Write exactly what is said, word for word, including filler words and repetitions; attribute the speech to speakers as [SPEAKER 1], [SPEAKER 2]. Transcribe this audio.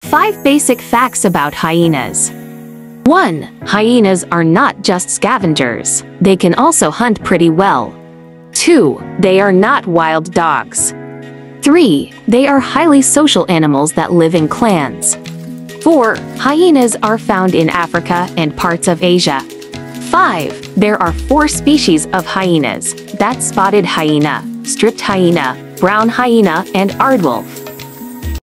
[SPEAKER 1] five basic facts about hyenas. one. Hyenas are not just scavengers. They can also hunt pretty well. two. They are not wild dogs. three. They are highly social animals that live in clans. four. Hyenas are found in Africa and parts of Asia. five. There are four species of hyenas. That's spotted hyena, striped hyena, brown hyena, and aardwolf.